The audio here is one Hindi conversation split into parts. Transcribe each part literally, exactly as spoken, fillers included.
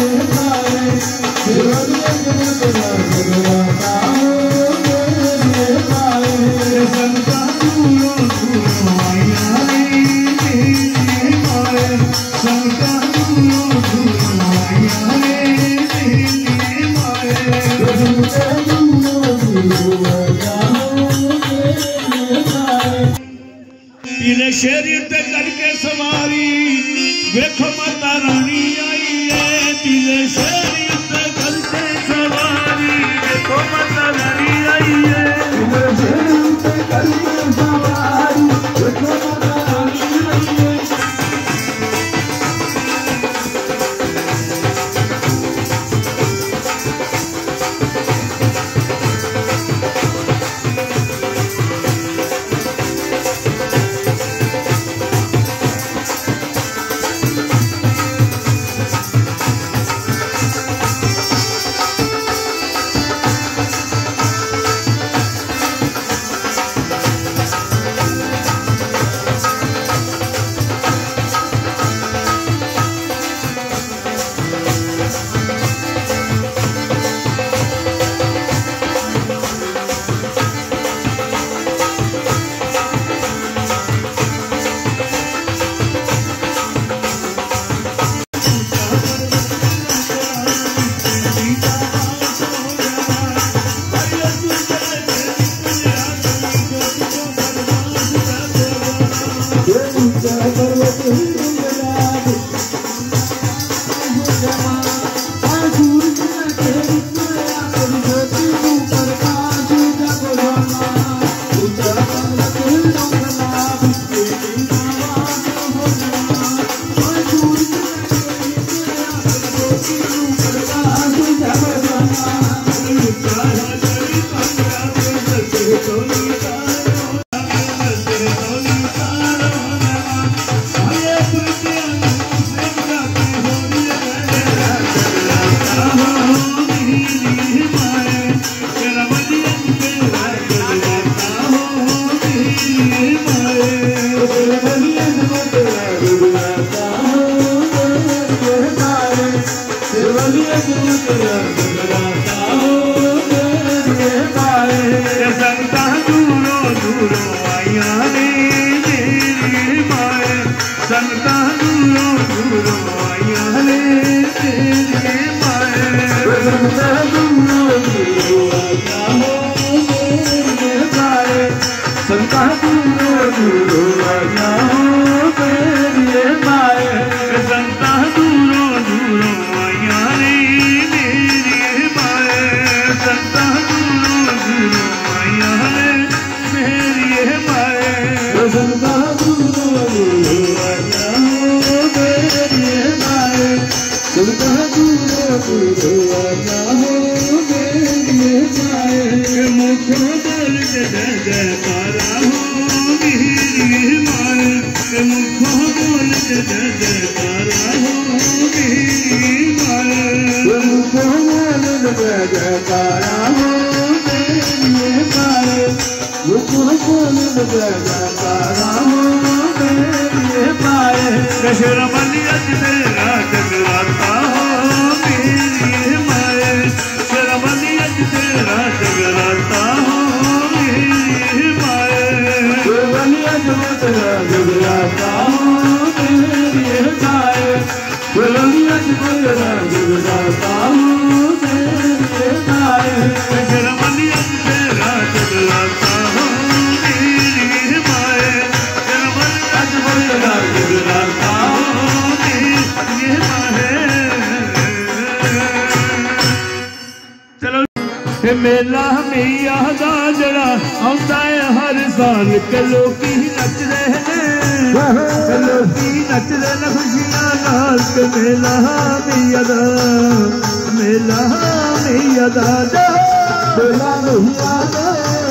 शेरी ते करके सवारी देखो माता रानी आई है। दिले शेरी ते करके सवारी देखो माता रानी आई है। दिले शेरी ते करके सवारी देखो माता रानी आई है। मेला मैया दा जड़ा आंदा है हर साल के लोग नच रहे हैं लोग नच रहे न खुशियां नाल के मेला मैया दा मेला मैया दा मेला मैया दा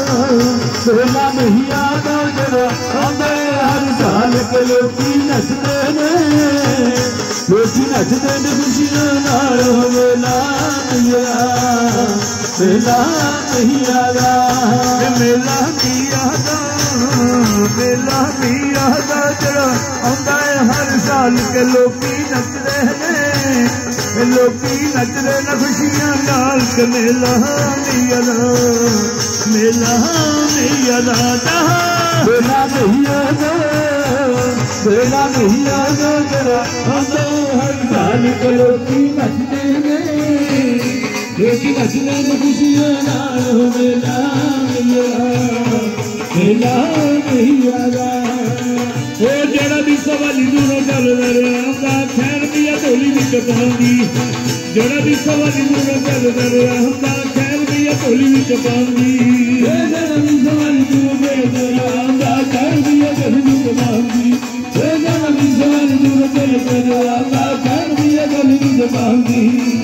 मेला मैया दा जड़ा आंदा है हर साल के लोग नच रहे हैं लोग नचते न खुशियां नाल मेला मैया मेला मैया दा मेला मैया दा मेला मैया दा जड़ा आंदा है हर साल के लोग नचदे ने ਲੋਕੀ ਨੱਚਦੇ ਨਾ ਖੁਸ਼ੀਆਂ ਨਾਲ ਕਿ ਮੇਲਾ ਮਈਆ ਦਾ ਮੇਲਾ ਮਈਆ ਦਾ ਮੇਲਾ ਮਈਆ ਦਾ ਮੇਲਾ ਮਈਆ ਦਾ ਜਰਾ ਆਉਂਦਾ ਹਰ ਸਾਲ ਕਿ ਲੋਕੀ ਨੱਚਦੇ ਨੇ ਲੋਕੀ ਨੱਚਦੇ ਨੇ ਖੁਸ਼ੀਆਂ ਨਾਲ ਮੇਲਾ ਮਈਆ ਮੇਲਾ ਮਈਆ ਦਾ ਉਹ ਜਿਹੜਾ ਵੀ ਸਵਾਲੀ ਦੂਰੋਂ ਚੱਲਦਾ ਰਿਹਾ ਹੁੰਦਾ ਖੈਰ ਦੀ ਢੋਲੀ ਵਿੱਚ ਪਾਉਂਦੀ ਜਿਹੜਾ ਵੀ ਸਵਾਲੀ ਦੂਰੋਂ ਚੱਲਦਾ ਰਿਹਾ ਹੁੰਦਾ ਖੈਰ ਦੀ ਢੋਲੀ ਵਿੱਚ ਪਾਉਂਦੀ ਜਿਹੜਾ ਵੀ ਸਵਾਲੀ ਦੂਰੋਂ ਚੱਲਦਾ ਰਿਹਾ ਹੁੰਦਾ ਖੈਰ ਦੀ ਢੋਲੀ ਵਿੱਚ ਪਾਉਂਦੀ ਜਿਹੜਾ ਵੀ ਸਵਾਲੀ ਦੂਰੋਂ ਚੱਲਦਾ ਰਿਹਾ ਹੁੰਦਾ ਖੈਰ ਦੀ ਢੋਲੀ ਵਿੱਚ ਪਾਉਂਦੀ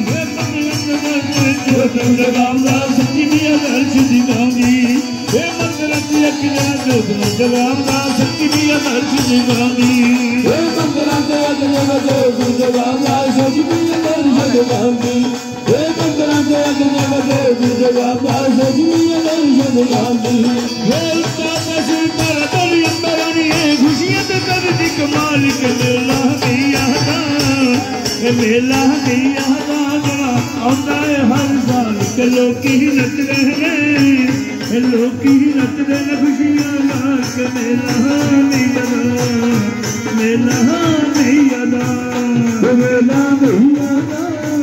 ਜੋ ਤੁਮਰੇ ਗਾਉਂਦਾ ਸੱਚੀ ਦੀਆਂ ਦਰਸ਼ ਦੀ ਗਾਉਂਦੀ ਇਹ ਮੰਦਰਾਂ ਦੀ ਅੱਖਾਂ ਜੋ ਤੁਮ ਜਗਾਉਂਦਾ ਸੱਚੀ ਦੀਆਂ ਦਰਸ਼ ਦੀ ਗਾਉਂਦੀ ਇਹ ਮੰਦਰਾਂ ਦੇ ਅੱਖਾਂ ਜੋ ਤੁਮ ਜਗਾਉਂਦਾ ਸੱਚੀ ਦੀਆਂ ਦਰਸ਼ ਦੀ ਗਾਉਂਦੀ ਇਹ ਮੰਦਰਾਂ ਦੇ ਅੱਖਾਂ ਜੋ ਤੁਮ ਜਗਾਉਂਦਾ ਸੱਚੀ ਦੀਆਂ ਦਰਸ਼ ਦੀ ਗਾਉਂਦੀ ਇਹ ਚਾਹਤਾ ਸੀ ਪਰ ਤੇਰੀ ਅੰਬਰਾਂ ਦੀ ਖੁਸ਼ੀਆਂ ਤੇ ਕਰਦੀ ਕਮਾਲ ਕੇ ਮੇਲਾ ਮਈਆ ਦਾ ਇਹ ਮੇਲਾ ਮਈਆ ਦਾ ਆਉਂਦਾ ਹੈ ਹਰ ਸਾਲ ਕਿ ਲੋਕੀ ਨੱਚ ਰਹੇ ਨੇ ਲੋਕੀ ਨੱਚਦੇ ਨੇ ਖੁਸ਼ੀਆਂ ਨਾਲ ਕਿ ਮੇਲਾ ਮਈਆ ਦਾ ਮੇਲਾ ਮਈਆ ਦਾ ਮੇਲਾ ਮਈਆ ਦਾ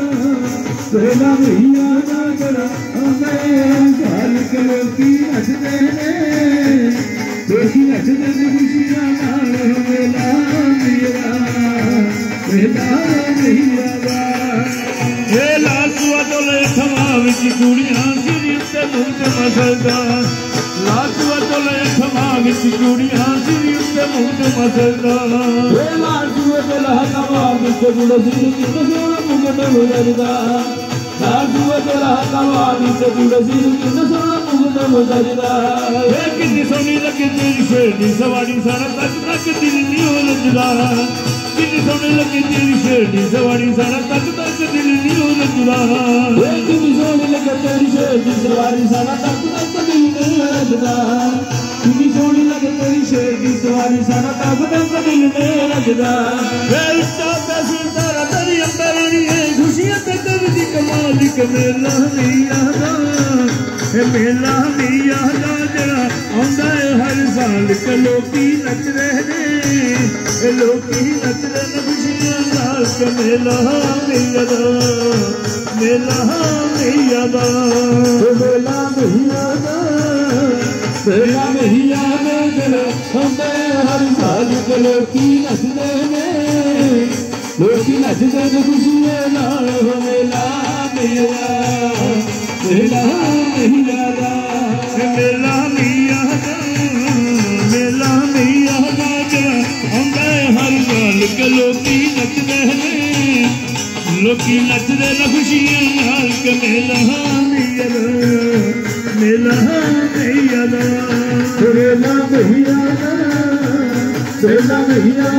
ਮੇਲਾ ਮਈਆ ਦਾ ਜਰਾ ਆਉਂਦਾ ਹੈ ਹਰ ਸਾਲ ਕਿ ਲੋਕੀ ਨੱਚਦੇ ਨੇ ਲੋਕੀ ਨੱਚਦੇ ਨੇ ਖੁਸ਼ੀਆਂ ਨਾਲ ਮੇਲਾ ਮਈਆ ਦਾ ਮੇਲਾ ਮਈਆ ਦਾ ਇਹ ਲਾਲ ਸੂਆ ਤੋਲੇ ਥਮਾ ਵਿੱਚ ਕੁੜੀਆਂ ਸਿਰ ਉੱਤੇ ਮੁੰਡ ਮਸਲਦਾ ਲਾਲ ਸੂਆ ਤੋਲੇ ਥਮਾ ਵਿੱਚ ਕੁੜੀਆਂ ਸਿਰ ਉੱਤੇ ਮੁੰਡ ਮਸਲਦਾ ਇਹ ਲਾਲ ਸੂਆ ਤੋਲੇ ਥਮਾ ਵਿੱਚ ਕੁੜੀਆਂ ਸਿਰ ਉੱਤੇ ਮੁੰਡ ਮਸਲਦਾ ਲਾਲ ਸੂਆ ਤੋਲੇ ਥਮਾ ਵਿੱਚ ਕੁੜੀਆਂ ਸਿਰ ਉੱਤੇ ਮੁੰਡ ਮਸਲਦਾ ਇਹ ਕਿੰਨੀ ਸੋਹਣੀ ਲੱਗੇ ਤੇਰੀ ਸ਼ੇਰਨੀ ਸਵਾਰੀ ਸਾਰਾ ਤੱਕ ਤੱਕ ਦਿਲ ਨਹੀਂ ਹੋ ਲੱਜਦਾ ਕਿੰਨੀ ਸੋਹਣੀ ਲੱਗੀ ਤੇਰੀ ਸ਼ੇਰਨੀ ਸਵਾਰੀ ਸਾਰਾ ਤੱਕ ਤੱਕ ਦਿਲ ਨਹੀਂ ਹੋ ਲੱਜਦਾ ਵੇ ਕਿੰਨੀ ਸੋਹਣੀ ਲੱਗੇ ਤੇਰੀ ਸ਼ੇਰਨੀ ਸਵਾਰੀ ਸਾਰਾ ਤੱਕ ਤੱਕ ਦਿਲ ਨਹੀਂ ਹੋ ਲੱਜਦਾ ਕਿੰਨੀ ਸੋਹਣੀ ਲੱਗੇ ਤੇਰੀ ਸ਼ੇਰਨੀ ਸਵਾਰੀ ਸਾਰਾ ਤੱਕ ਤੱਕ ਦਿਲ ਨਹੀਂ ਹੋ ਲੱਜਦਾ ਵੇ ਉੱਤਾ ਪੈਸੇ ਤਾਰਾ ਤੇਰੀ ਅੰਬਰਾਂ ਦੀ ਖੁਸ਼ੀਆਂ ਤੇ ਕਰਦੀ ਕਮਾਲ ਕਿ ਮੇਲਾ ਮਈਆ ਦਾ ਇਹ ਮੇਲਾ ਮਈਆ ਦਾ ਜਿਹੜਾ ਆਉਂਦਾ ਹੈ ਹਰ ਸਾਲ ਕਿ ਲੋਕੀ ਨੱਚ ਰਹੇ ਨੇ ਇਹ ਲੋਕੀ ਨੱਚਦੇ ਨੇ ਖੁਸ਼ੀਆਂ ਨਾਲ ਕਿ ਮੇਲਾ ਮਈਆ ਦਾ ਮੇਲਾ ਮਈਆ ਦਾ ਮੇਲਾ ਮਈਆ ਦਾ ਮੇਲਾ ਮਈਆ ਦਾ ਜਿਹੜਾ ਆਉਂਦਾ ਹੈ ਹਰ ਸਾਲ ਕਿ ਲੋਕੀ ਨੱਚਦੇ ਨੇ ਲੋਕੀ ਨੱਚਦੇ ਨੇ ਖੁਸ਼ੀਆਂ ਨਾਲ ਮੇਲਾ ਮਈਆ ਦਾ ਮੇਲਾ ਮਈਆ ਦਾ ਮੇਲਾ ਮਈਆ ਦਾ ਮੇਲਾ ਮਈਆ ਦਾ ਆਉਂਦਾ ਹਰ ਸਾਲ ਕਿ ਲੋਕੀ ਨੱਚਦੇ ਨੇ ਲੋਕੀ ਨੱਚਦੇ ਨੇ ਖੁਸ਼ੀਆਂ ਨਾਲ ਕਿ ਮੇਲਾ ਮਈਆ ਦਾ ਮੇਲਾ ਮਈਆ ਦਾ ਮੇਲਾ ਮਈਆ ਦਾ ਮੇਲਾ ਮਈਆ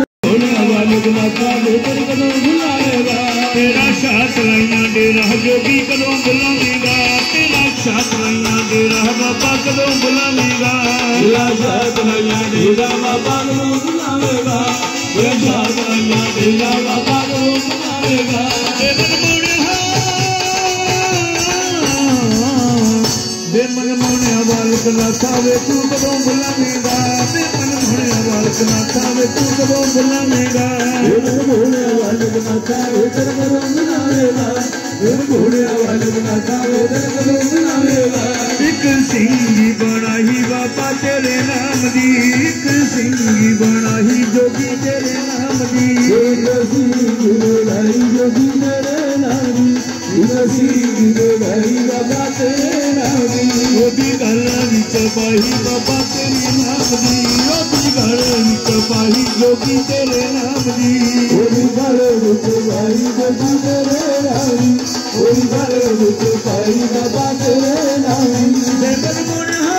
ਕਦੋਂ ਬੁਲਾਏਗਾ ਤੇਰਾ ਸ਼ਾਹ ਲਾਈਆਂ ਡੇਰਾ ਜੋਗੀ ਕਦੋਂ ਬੁਲਾਵੇਗਾ ਤੇਰਾ ਸ਼ਾਹ ਲਾਈਆਂ ਡੇਰਾ ਬਾਬਾ ਕਦੋਂ ਬੁਲਾਵੇਗਾ ਤੇਰਾ ਸ਼ਾਹ ਲਾਈਆਂ ਡੇਰਾ ਬਾਬਾ ਕਦੋਂ ਬੁਲਾਵੇਗਾ ਤੇਰਾ ਸ਼ਾਹ ਲਾਈਆਂ ਡੇਰਾ ਬਾਬਾ ਕਦੋਂ ਬੁਲਾਵੇਗਾ ਦੇ ਮਨ ਮੋੜਿਆ ਦੇ ਮਨ ਮੋੜਿਆ ਵਾਲਕ ਨਾ ਸਾਵੇ ਤੂੰ ਕਦੋਂ ਬੁਲਾਵੇਗਾ ਦੇ ਮਨ ਮੋੜਿਆ ਵਾਲਕ ਨਾ ਸਾਵੇ ਤੂੰ ਕਦੋਂ ਬੁਲਾਵੇਗਾ ਘੋੜਿਆ ਵਾਲਕ ਨਾ ਸਾਵੇ ਤੇਰੇ ਕਦੋਂ ਬੁਲਾਵੇਗਾ ਘੋੜਿਆ ਵਾਲਕ ਨਾ ਸਾਵੇ ਤੇਰੇ ਕਦੋਂ ਬੁਲਾਵੇਗਾ ਇੱਕ ਸਿੰਘੀ ਬਣਾਈ ਬਾਬਾ ਤੇਰੇ ਨਾਮ ਦੀ ਇੱਕ ਸਿੰਘੀ ਬਣਾਈ ਜੋਗੀ ਤੇਰੇ ਨਾਮ ਦੀ ਇੱਕ ਸਿੰਘੀ ਬਣਾਈ ਜੋਗੀ ਤੇਰੇ ਨਾਮ ਦੀ ਇੱਕ ਸਿੰਘੀ ਬਣਾਈ ਬਾਬਾ ਤੇਰੇ ਨਾਮ ਦੀ ਉਹਦੀ ਗੱਲ ਵਿੱਚ ਪਾਈ ਬਾਬਾ ਤੇਰੇ ਨਾਮ ਦੀ ਉਹਦੀ ਗੱਲ ਵਿੱਚ ਪਾਈ ਜੋਗੀ ਤੇਰੇ ਨਾਮ ਦੀ ਉਹਦੀ ਗੱਲ ਵਿੱਚ ਪਾਈ ਜੋਗੀ ਤੇਰੇ ਨਾਮ ਦੀ ਉਹਦੀ ਗੱਲ ਵਿੱਚ ਪਾਈ ਬਾਬਾ ਤੇਰੇ ਨਾਮ ਦੀ ਦੇ ਮਨ ਮੋੜਿਆ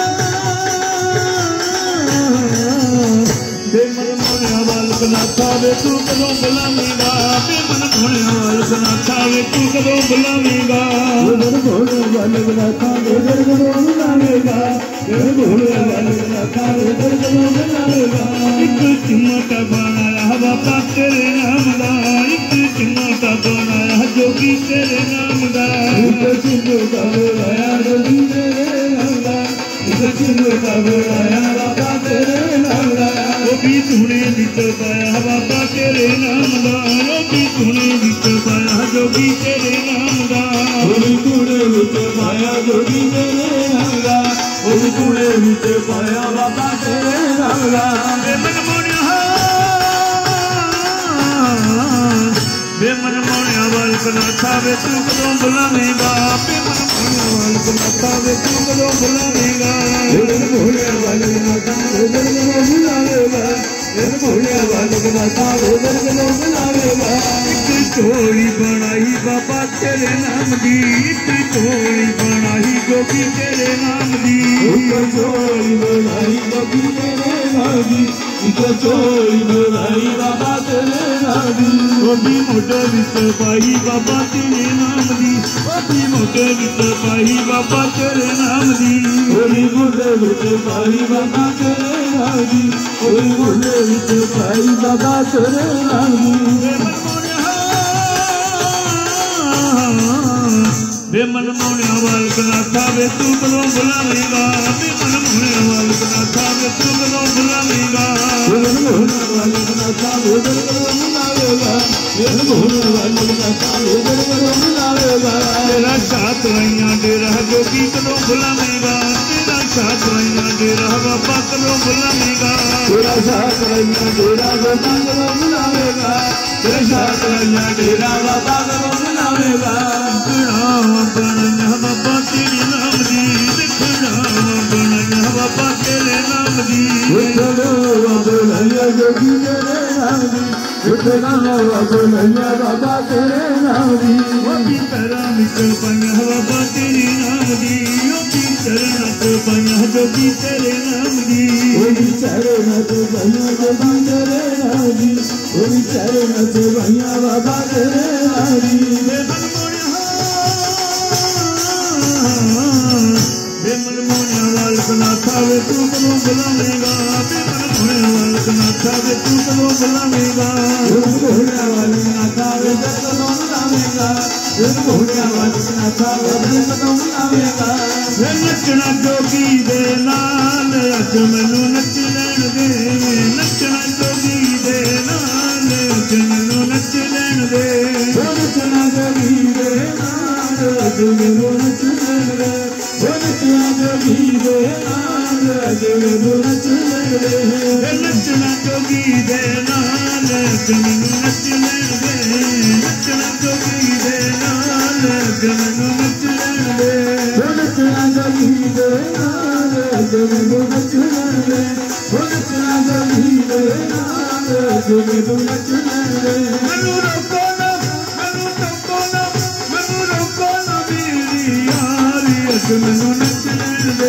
ਦੇ ਮਨ ਮੋੜਿਆ ਵਾਲਕ ਨਾ ਸਾਵੇ ਤੂੰ ਕਦੋਂ ਬੁਲਾਵੇਂਗਾ ਦੇ ਮਨ ਮੋੜਿਆ बालक नाथा वे तू कदों बुलावेगा जन भोले बालक नाथा वे दर कदों बुलावेगा जन भोले बालक नाथा वे दर कदों बुलावेगा एक चिमटा बनाया बाबा तेरे नाम दा एक चिमटा बनाया जोगी तेरे नाम दा एक चिमटा बनाया जोगी तेरे नाम दा एक चिमटा बनाया बाबा तेरे नाम दा वो भी तूने विच पाया बाबा तेरे नाम दा वो भी तूने विच पाया जोगी तेरे नाम दा वो भी तूने विच पाया जोगी तेरे नाम दा वो भी तूने विच पाया बाबा तेरे नाम दा बेमन मोनिया बेमन मोनिया बालक नाथा वे तू कदों बुलावेगा बेमन मोनिया बालक नाथा वे तू कदों बुलावेगा जन भोले बालक नाथा वे दर कदों बुलावेगा जन भोले बालक नाथा वे दर कदों बुलावेगा एक चोली बनाई बाबा तेरे नाम दी एक चोली बनाई जोगी तेरे नाम दी एक चोली बनाई जोगी तेरे नाम दी एक चोली बनाई बाबा तेरे नाम दी ओदी मोटे विच पाई बाबा तेरे नाम दी ओदी मोटे विच पाई बाबा तेरे नाम दी ओदी मोटे विच पाई बाबा तेरे नाम दी ओदी मोटे विच पाई बाबा तेरे नाम दी बेमन मोनिया बालक नाथा वे तू कदों बुलावेगा बेमन मोनिया बालक नाथा वे तू कदों बुलावेगा जन भोले बालक नाथा वे दर कदों बुलावेगा जन भोले बालक नाथा वे दर कदों बुलावेगा तेरा साथ रैया डेरा जोगी कदों बुलावेगा तेरा साथ रैया डेरा बाबा कदों बुलावेगा तेरा साथ रैया डेरा बाबा कदों बुलावेगा तेरा साथ रैया डेरा बाबा कदों बुलावेगा बनया बाबा तेरे नाम दी देखना बनया बाबा तेरे नाम दी बनया जोगी तेरे नाम दी देखना बनया बाबा तेरे नाम दी ओदी पैरा विच पाया बाबा तेरे नाम दी ओदी चरण च पाया जोगी तेरे नाम दी ओदी चरण च पाया जोगी तेरे नाम दी ओदी चरण च पाया बाबा तेरे नाम दी बेमन मोनिया बालक नाथा वे तू कदों बुलावेगा बेमन मोनिया बालक नाथा वे तू कदों बुलावेगा जन भोले बालक नाथा वे दर कदों बुलावेगा जन भोले बालक नाथा वे दर कदों बुलावेगा वे नचना जोगी दे नाल अज मैनू नच लैण दे नचना जोगी दे नाल अज मैनू नच लैण दे नचना जोगी दे नाल अज मैनू नच लैण दे नचना जोगी दे नाल अज मैनू नच लैण दे नचना जोगी दे नाल अज मैनू नच लैण दे नचना जोगी दे नाल अज मैनू नच लैण दे नचना जोगी दे नाल अज मैनू नच लैण दे नचना जोगी दे नाल अज मैनू नच लैण दे मैनू रोको ना मैनू रोको ना मैनू रोको ना मेरी यारी अज मैनू नच लैण दे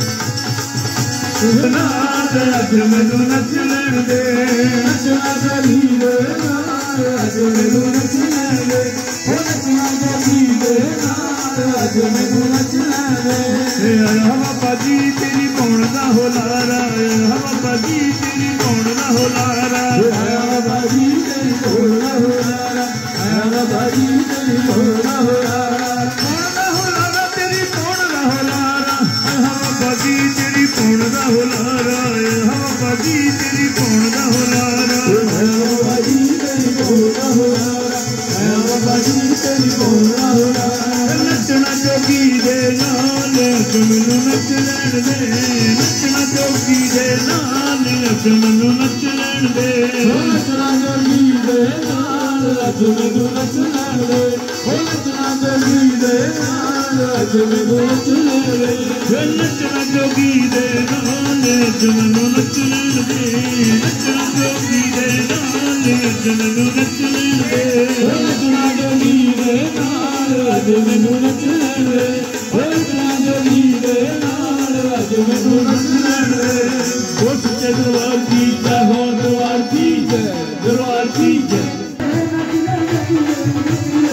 नाल अज मैनू नच लैण दे नचना जोगी दे नाल अज मैनू नच लैण दे नचना जोगी दे नाल अज मैनू नच लैण दे आया बाबा जी तेरी कौन दा होलारा आया बाबा जी तेरी कौन दा होलारा आया बाबा जी तेरी कौन दा होलारा आया बाबा जी तेरी कौन दा होलारा कौन दा होलारा तेरी कौन दा होलारा आया बाबा जी तेरी कौन दा होलारा आया बाबा जी तेरी कौन दा होलारा आया बाबा जी तेरी कौन दा होलारा आया बाबा जी तेरी कौन दा होलारा नचना जोगी दे नाल अज मैनू नच लैण दे नचना जोगी दे नाल अज मैनू नच लैण दे नचना जोगी दे नाल अज मैनू नच लैण दे नचना जोगी दे नाल अज मैनू नच लैण दे नचना जोगी दे नाल अज मैनू नच लैण दे नचना जोगी दे नाल अज मैनू नच लैण दे नचना जोगी दे नाल अज मैनू नच लैण दे नचना जोगी दे नाल अज मैनू नच लैण दे ओ सच्चे दरबार की जय हो दरबार की जय दरबार की जय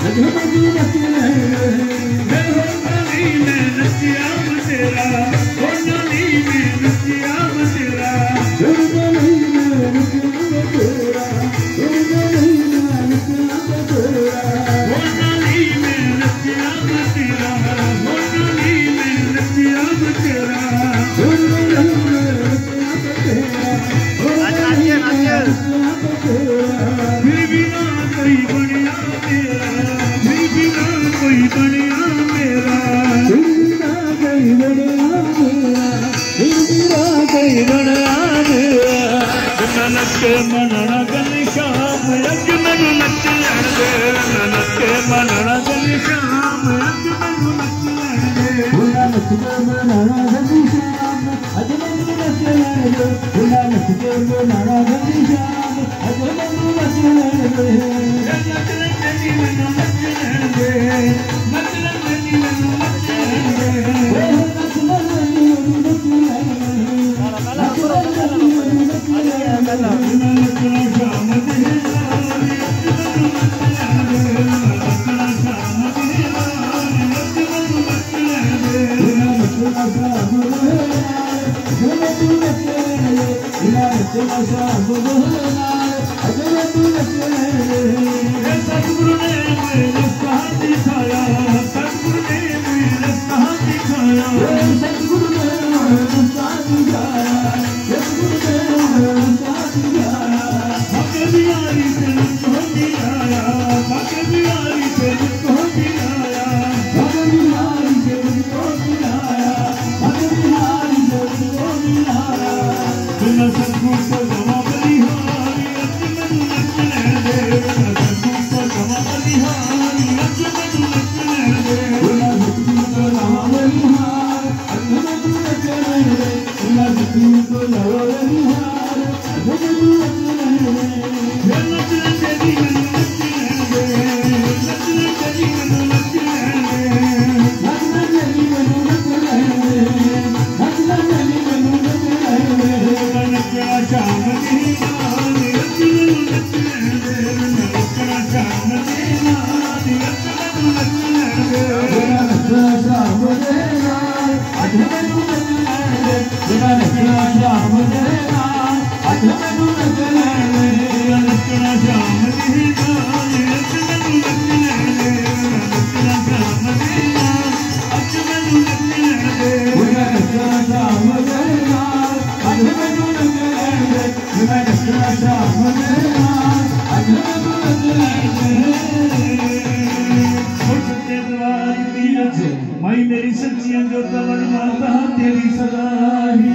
माई मेरी सच्चियां जो तवन माता तेरी सदा ही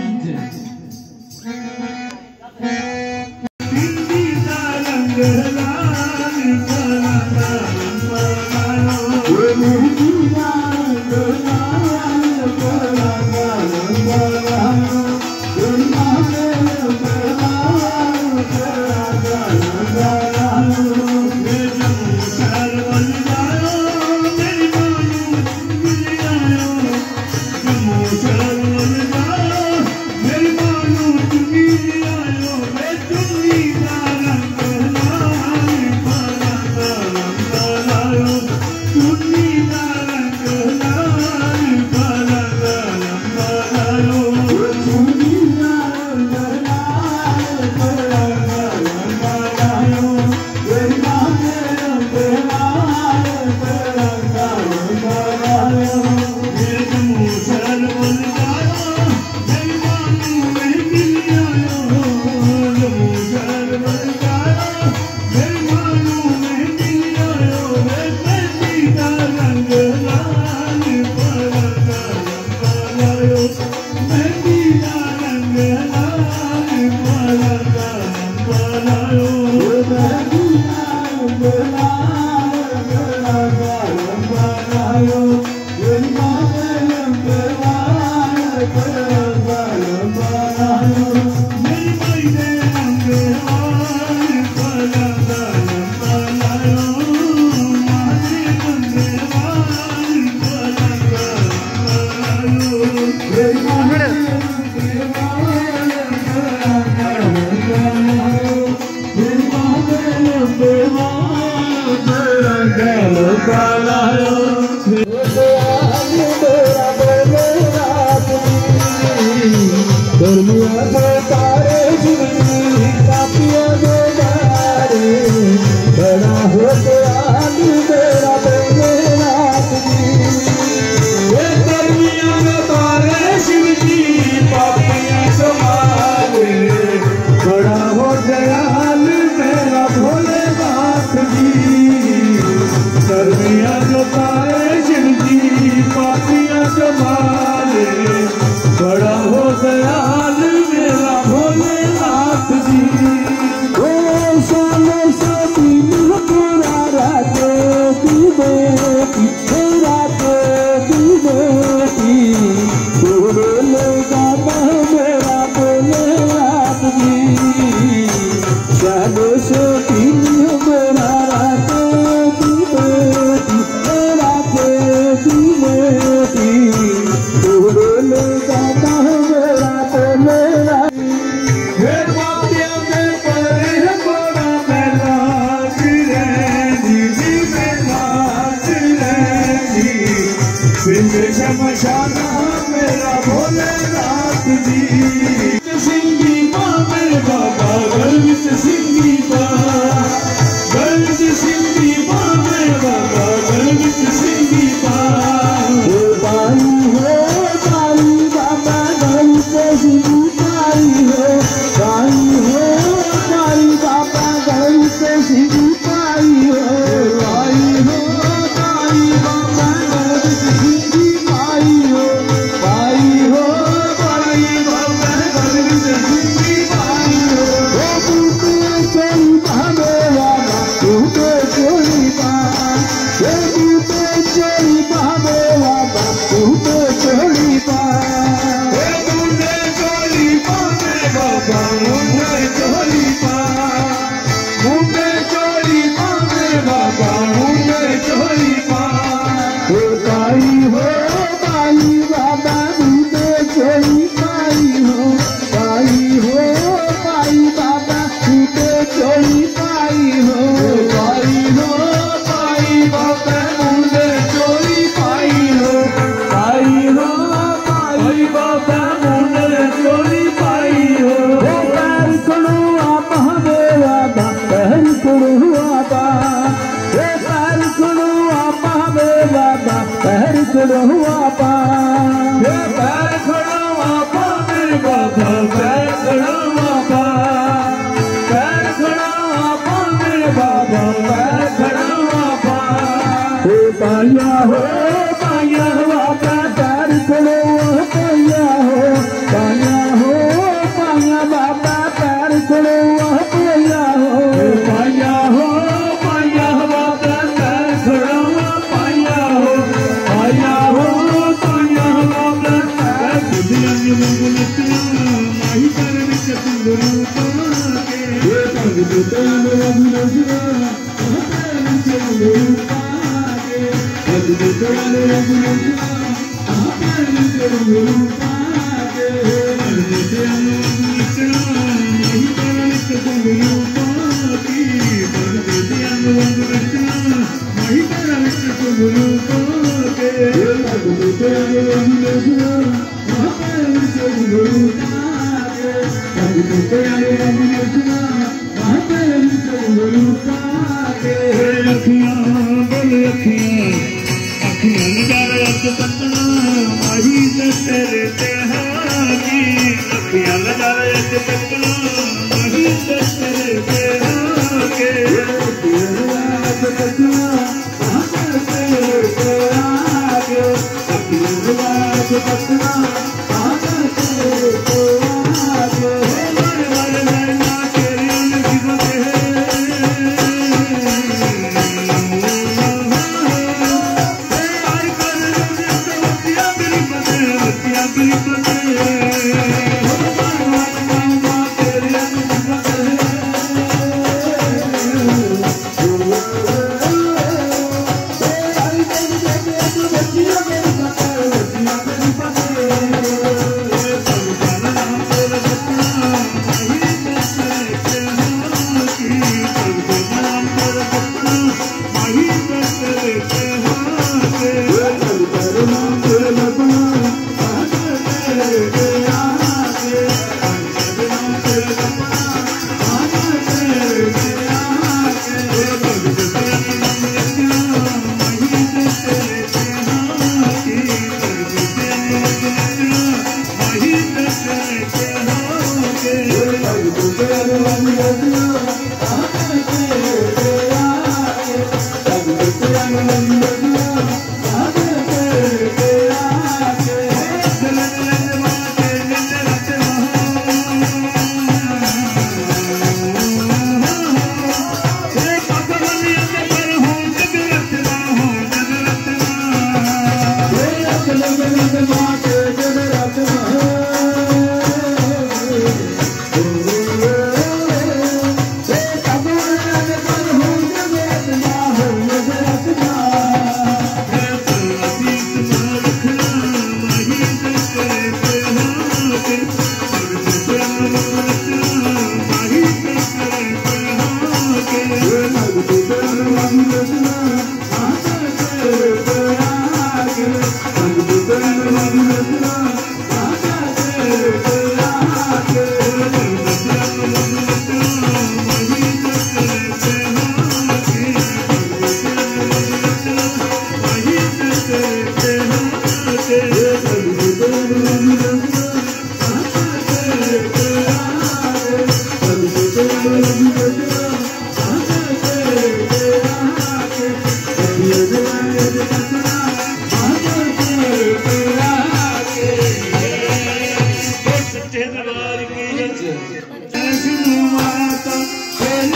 Bye. मेरा भोलेनाथ जी। ये धर्मियों में तारे शिव जी पापियां संभाले, बड़ा हो दयाल मेरा भोलेनाथ जी। धर्मियों में तारे शिव जी पापियां संभाले, बड़ा हो दयाल मेरा भोलेनाथ जी। ओ सोनो सती पूरा राते की बेटी, राते की बेटी, बोले गाता मेरा भोलेनाथ जी। सोनो सती मेरा राते की बेटी, राते की बेटी, बोले गाता मेरा भोलेनाथ। हे बातियों में परे बड़ा मैलाज रैनी जी, मैलाज रैनी, सिंह शमशाना मेरा भोलेनाथ जी। सिंगी माँ मेरे बाबा गर्व से सिंगी माँ, गर्व से सिंगी माँ मेरे बाबा गर्व से सिंगी माँ। ओ बाई हो बाई बाबा गर्व से सिंगी बाई हो, बाई हो बाई बाबा गर्व से सिंगी बाई हो, बाई हो बाई बाबा गर्व से सिंगी बाई हो, बाई हो बाई बाबा गर्व से सिंगी बाई हो। ओ बूटे चोरी पावे बाबा बूटे चोरी पा, ओ बूटे चोरी पावे बाबा बूटे चोरी पा, ओ बूटे चोरी पावे बाबा बूटे चोरी पा, बूटे चोरी पावे बाबा बूटे चोरी पा। ओ बाई हो बाई बाबा बूटे चोरी पाई हो, बाई हो बाई बाबा बूटे चोरी पाई हो, बाई हो बाई बाबा बूटे चोरी पाई हो, बाई हो बाई बाबा बूटे चोरी पाई हो। ओ पैर खड़ो आपा मेरा बा, पैर खड़ो आपा, ओ पैर खड़ो आपा मेरा बा, पैर खड़ो आपा, ओ पैर खड़ो आपा मेरे बाबा, पैर खड़ो आपा, पैर खड़ो आपा मेरे बाबा, पैर खड़ो आपा। ओ पाया हो पाया बाबा पैर खड़ो पाया हो, पाया हो पाया बाबा पैर खड़ो पाया हो, पाया हो पाया बाबा पैर खड़ो पाया हो, पाया हो पाया बाबा पैर। बुद्धियांग मंगलतना माही कर विच कुंगरू पाके, ये पग बुद्धियांग मंगलतना माही कर विच कुंगरू पाके, पग बुद्धियांग मंगलतना माही कर विच कुंगरू पाके, बुद्धियांग मंगलतना माही कर विच कुंगरू पाके, बुद्धियांग मंगलतना माही कर विच कुंगरू पाके। ये पग बुद्धियांग मंगलतना माही कर विच कुंगरू पाके, पग बुद्धियांग मंगलतना माही कर विच कुंगरू पाके। अखियां बोल अखियां, अखियां नजार अच तकना माही ते तेरे ते हागी, अखियां नजार अच तकना माही ते तेरे ते हागे। अखियां नजार अच तकना माही ते तेरे ते हागे, अखियां नजार अच तकना माही ते तेरे ते हागे। वर वर नैना तेरी निगह Bye.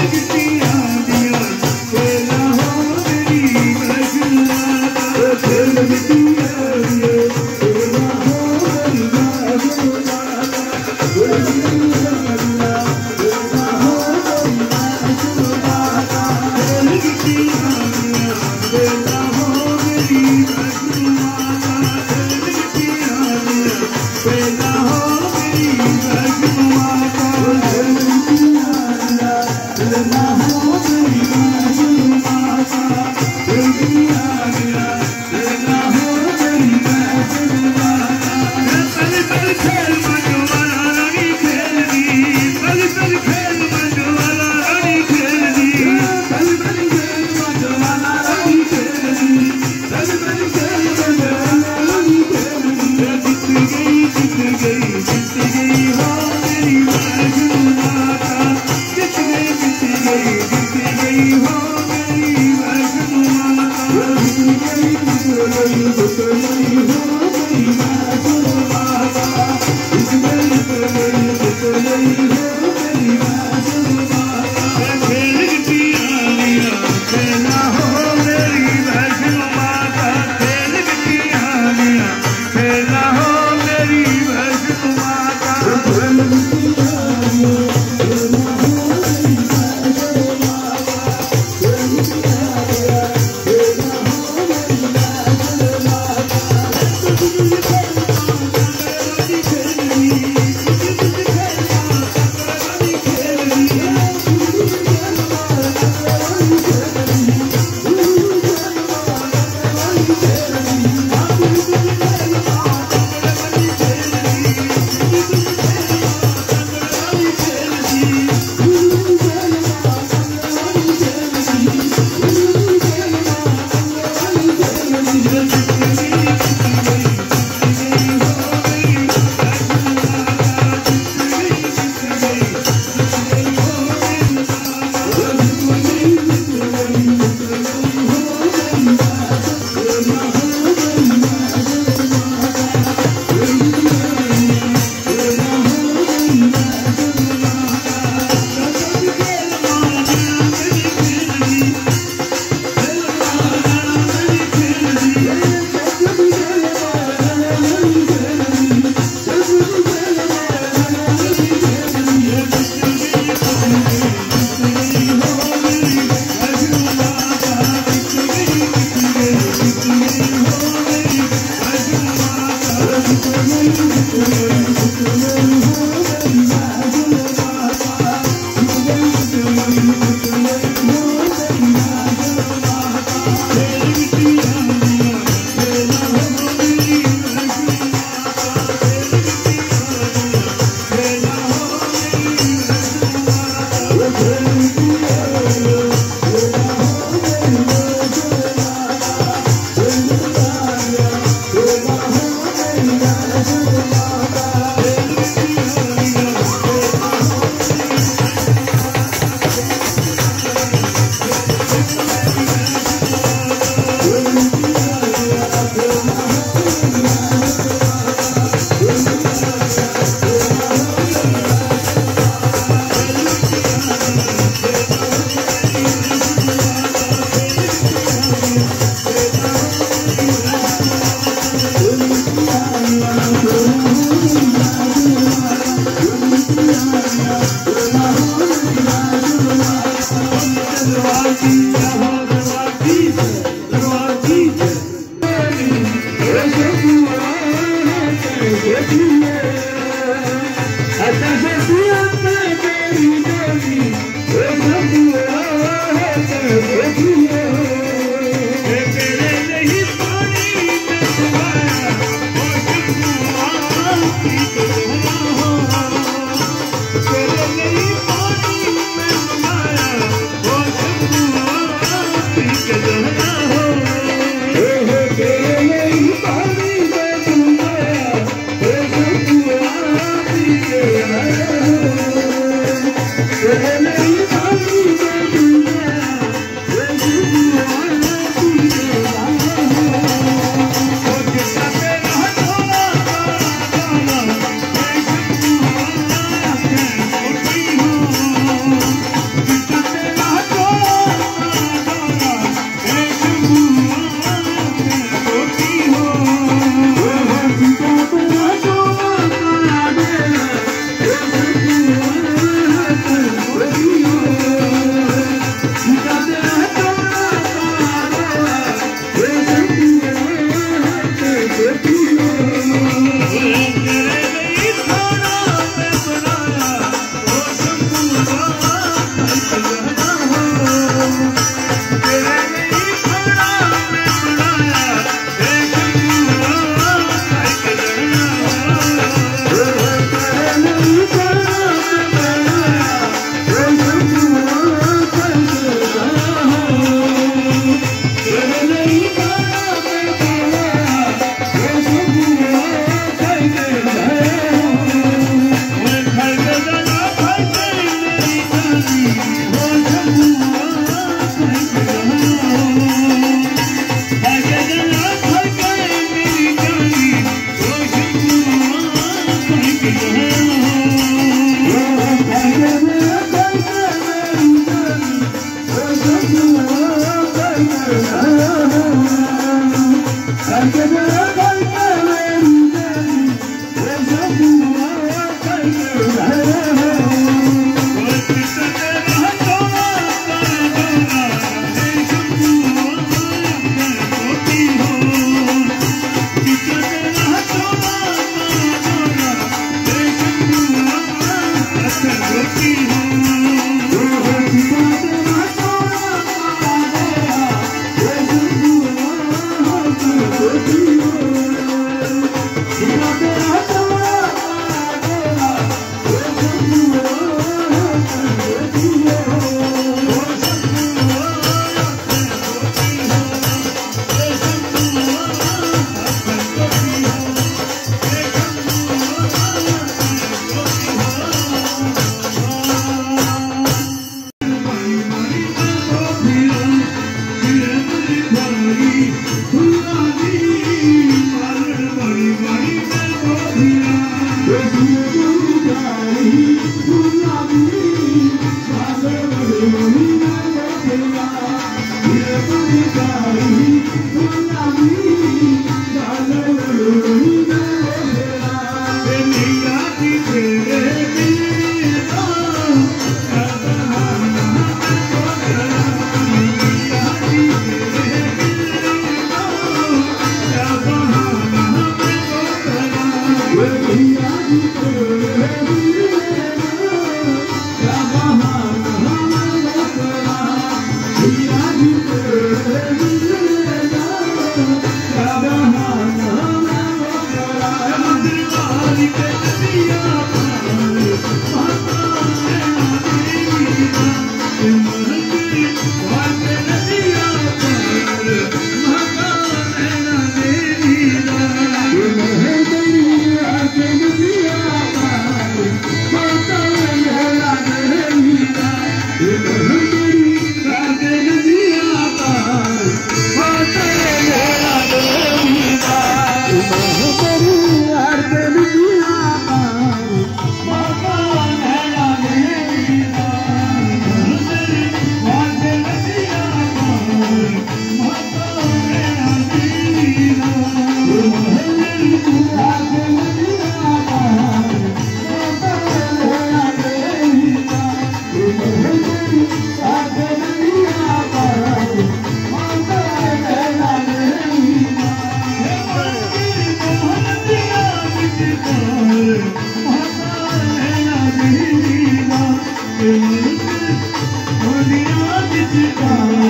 Thank you.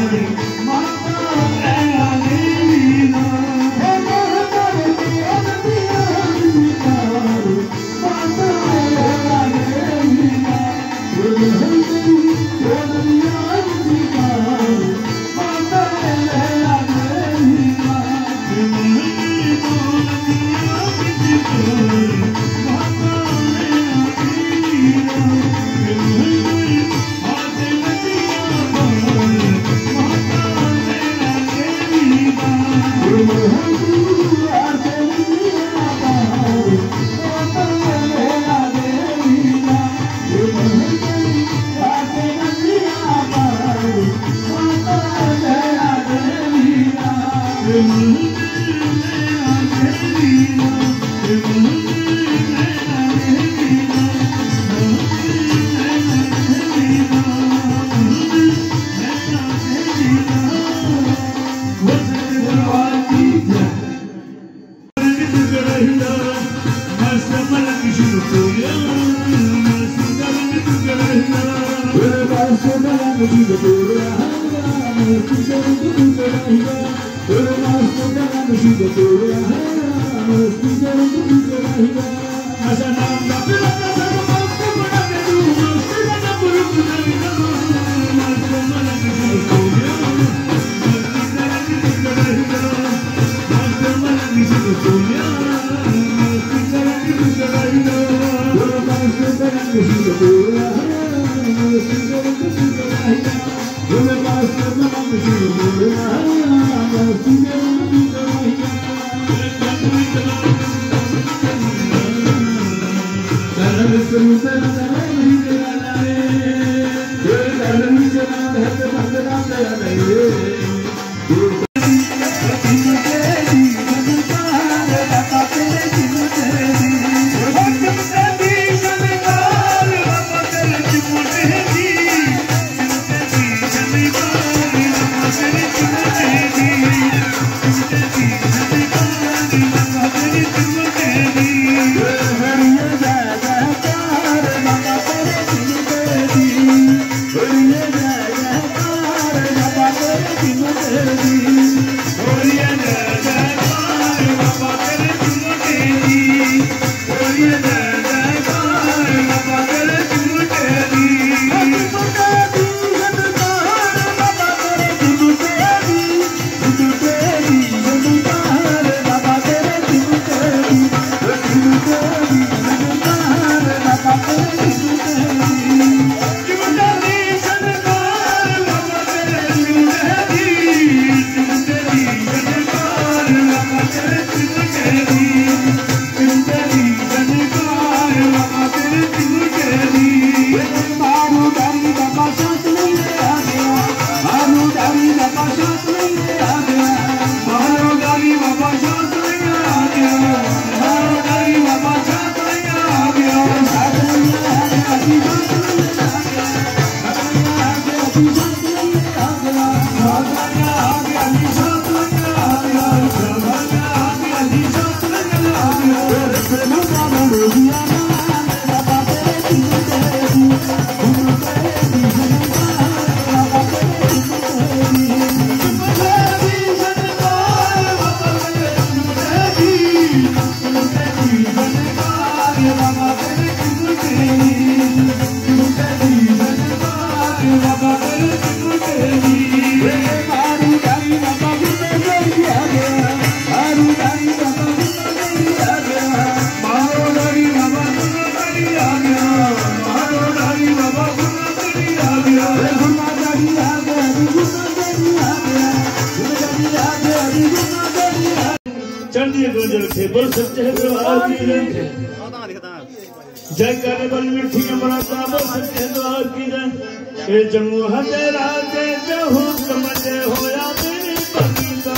जय करे बल मिठी बड़ा बोल सच्चे द्वार की जय ए जम्मू हतेरा दे जो हुक्म जे होया मेरी बंदा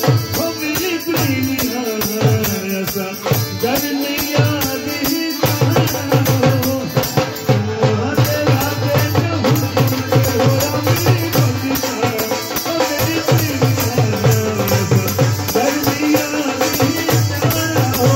हो मेरी प्रेमी ऐसा जग में याद ही हो हतेरा दे जो हुक्म जे होया मेरी बंदा हो मेरी प्रेमी ऐसा जग में याद ही हो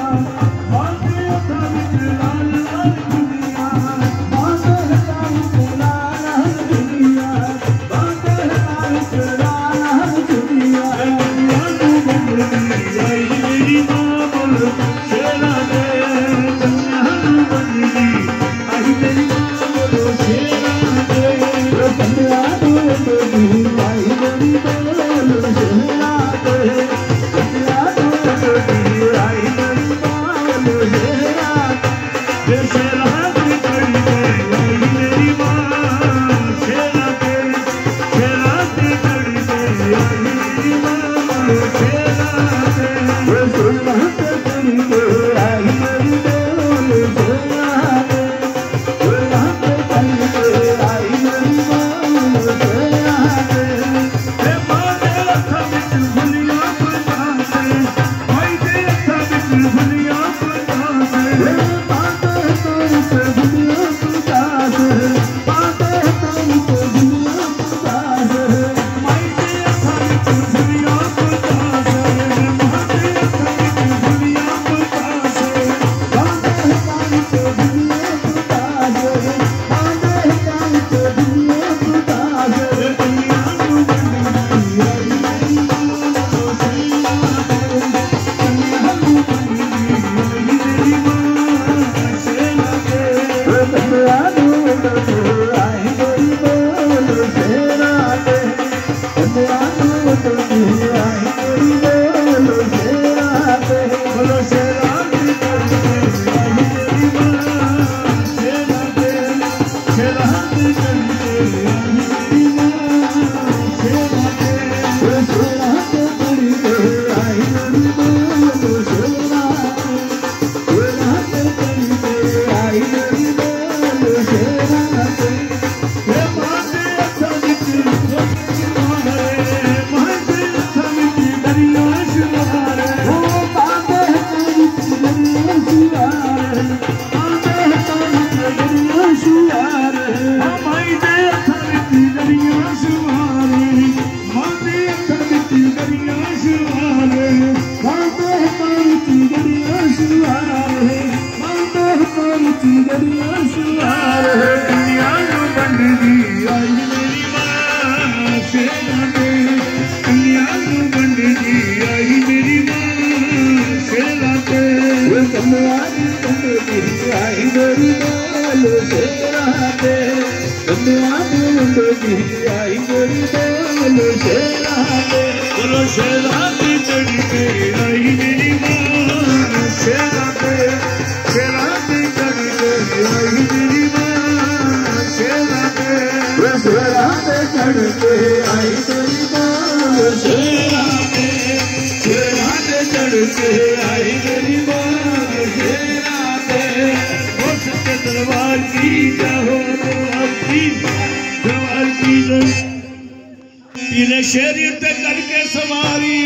पीले शेरी उत्ते करके सवारी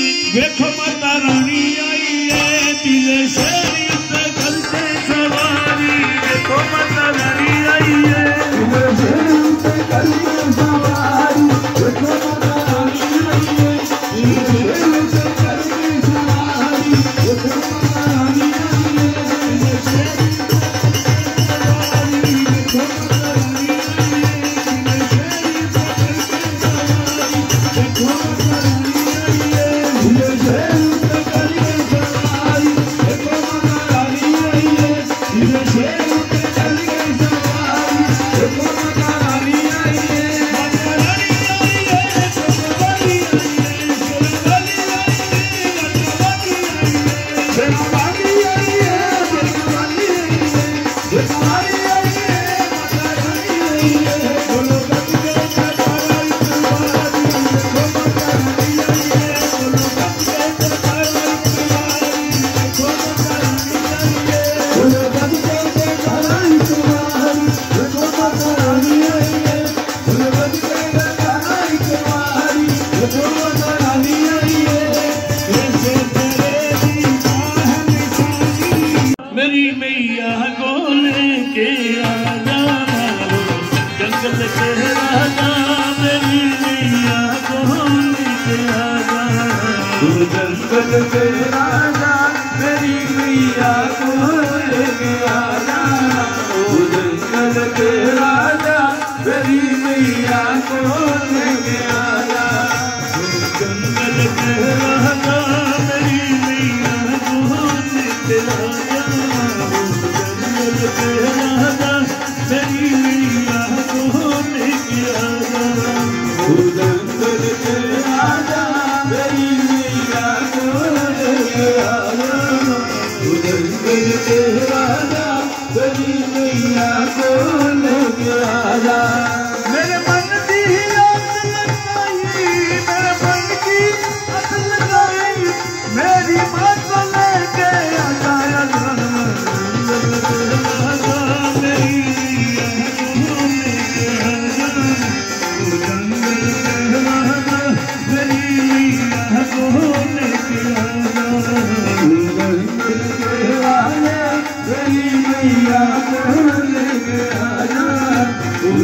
देखो माता रानी आई है। पीले शेरी उत्ते करके सवारी देखो माता रानी आई है। पीले शेरी उत्ते करके सवारी देखो माता रानी आई है। पीले शेरी उत्ते करके सवारी देखो माता रानी आई है। पीले शेरी उत्ते करके सवारी देखो माता रानी आई है।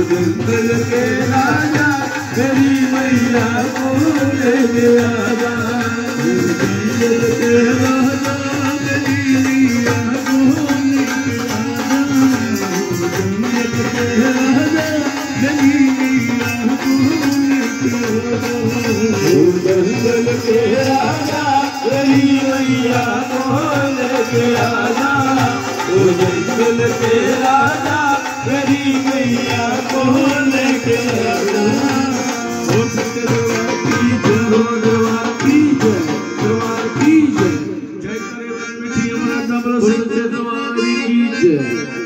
जंगल के राजा मेरी मैया को लेके आजा, जंगल के राजा मेरी मैया को लेके आजा, जंगल के राजा मेरी मैया को लेके आजा, जंगल के राजा मेरी मैया को लेके आजा, ओ जंगल के राजा मेरी मैया को लेके आजा। ओ दरबार की जय, ओ दरबार की जय, दरबार की जय, जय करे वाली मिठी अमृता बोलो सच्चे दरबार की जय,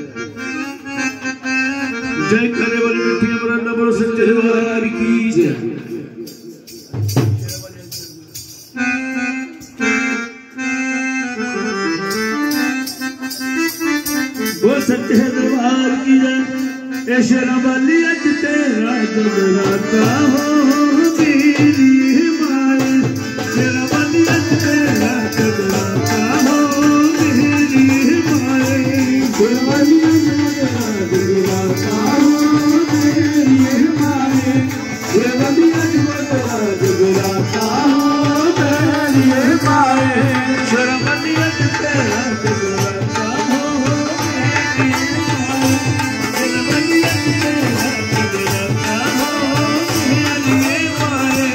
जय करे वाली मिठी अमृता बोलो सच्चे दरबार की जय। वो सच्चे दरबार की जय। शेरा वाली अज तेरा जगराता हो मेरी माए, शेरा वाली अज तेरा जगराता हो मेरी माए, शेरा वाली अज तेरा जगराता हो मेरी माए, शेरा वाली अज तेरा जगराता हो मेरी माए, शेरा वाली अज तेरा जगराता हो मेरी माए, शेरा वाली अज तेरा जगराता हो मेरी माए,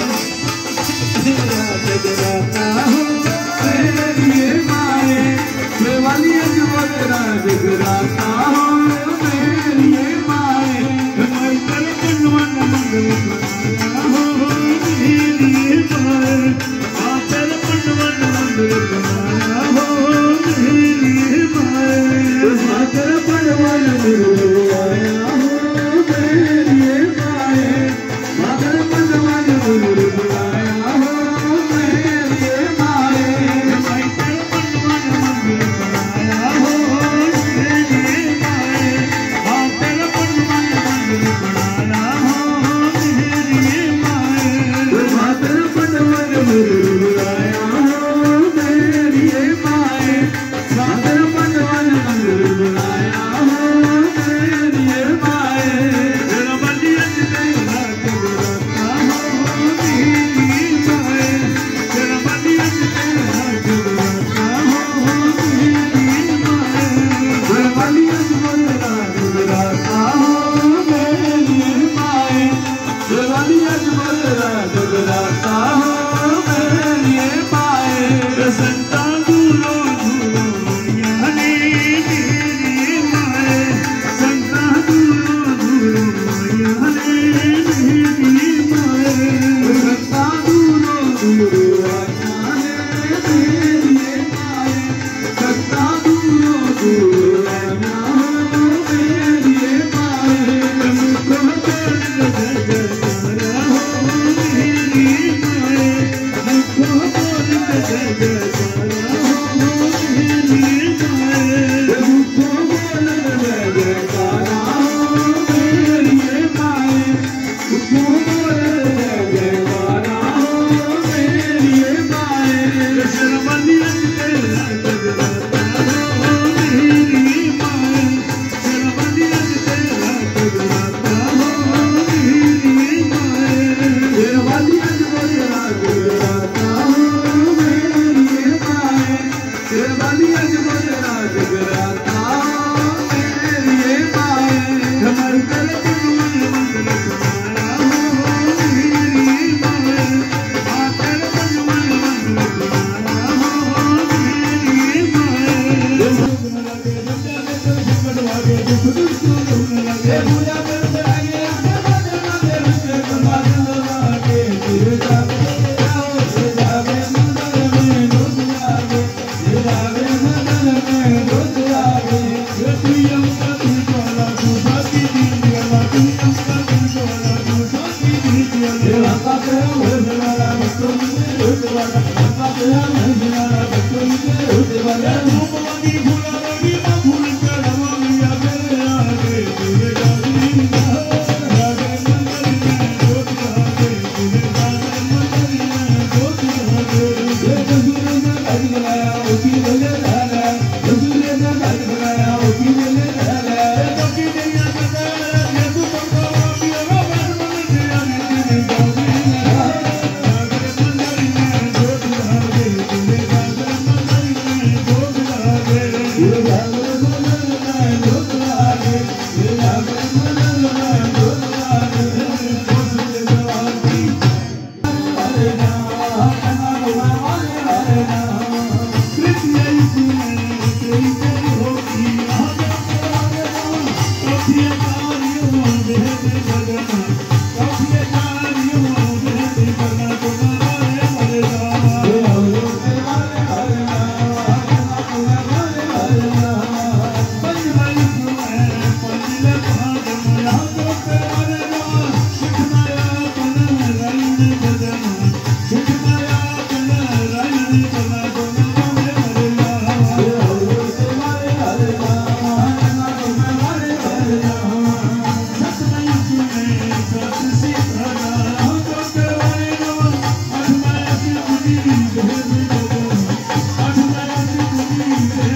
तेरा जगराता हो मेरी माए, शेरा वाली अज तेरा जगराता हो मेरी माए, मैं तेरे बनवन मंगल बनाया हो मेरी माए, आ तेरे बनवन मंगल बनाया हो मेरी माए, आ तेरे बनवन मंगल बनाया हो मेरी माए, आ तेरे बनवन मंगल बनाया हो मेरी माए, मैं तेरे बनवन मंगल बनाया हो मेरी माए, आ तेरे बनवन मंगल बनाया हो मेरी माए, आ तेरे बनवन मंगल बनाया हो मेरी माए, आ तेरे बनवन मंगल बनाया हो मेरी माए, तेरा बंदी अज तेरा जगराता हो मेरी माए, तेरा बंदी अज तेरा जगराता हो मेरी माए, तेरा बंदी अज तेरा जगराता हो मेरी माए, तेरा बंदी अज तेरा जगराता हो मेरी माए, संता दूरो दूरो मोरिया ने मेरी माए, संता दूरो दूरो मोरिया ने मेरी माए, संता दूरो दूरो मोरिया ने मेरी माए, संता दूरो दूरो मोरिया मेरी माए, मुझको बोल जय जयकारा हो मेरी माए, मुझको बोल जय जयकारा हो मेरी माए, मुझको बोल जय जयकारा हो मेरी माए, मुझको बोल जय जयकारा हो मेरी माए, शेरा वाली अज तेरा जगराता हो मेरी माए, शेरा वाली अज तेरा जगराता हो मेरी माए, शेरा वाली अज तेरा जगराता हो मेरी माए, शेरा वाली अज तेरा जगराता हो मेरी माए, हमारे तेरे बनवन मंगल बनाया हो मेरी माए, आ तेरे बनवन मंगल बनाया हो मेरी माए, पूजा करते आगे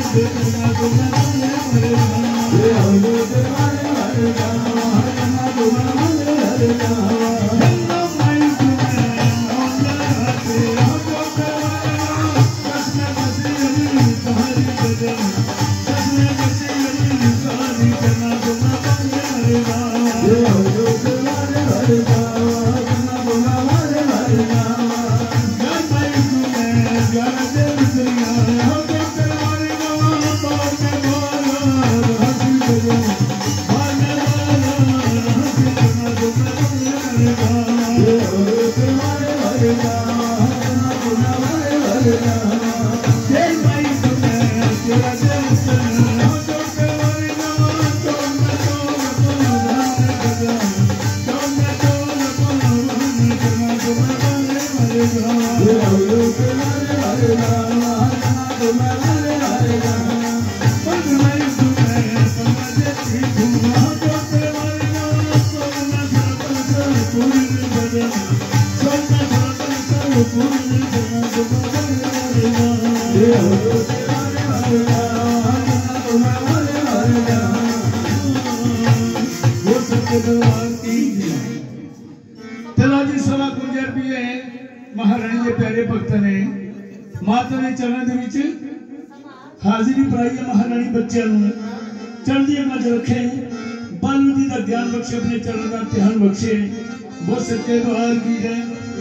महारानी के प्यारे भक्त ने माता ने चरणों के विच हाजिरी पाई है। महारानी बच्चों चढ़ती अमल च रखे, बालूदी का ज्ञान बख्शे, अपने चरण का ध्यान बख्शे। बहुत सच्चे द्वार की है।